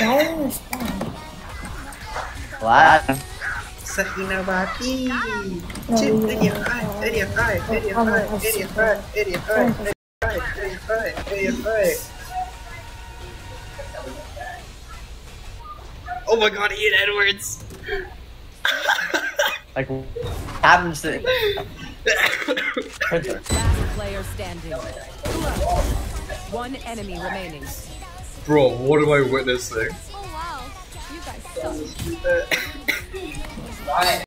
What? Sahinabaki! Chip, idiot eye, idiot eye, idiot eye, idiot eye, idiot eye, idiot eye, idiot eye, idiot eye. Oh my god, Ian Edwards! Like, happens to. Last player standing. One enemy remaining. Bro, what am I witnessing? Oh wow, you guys suck.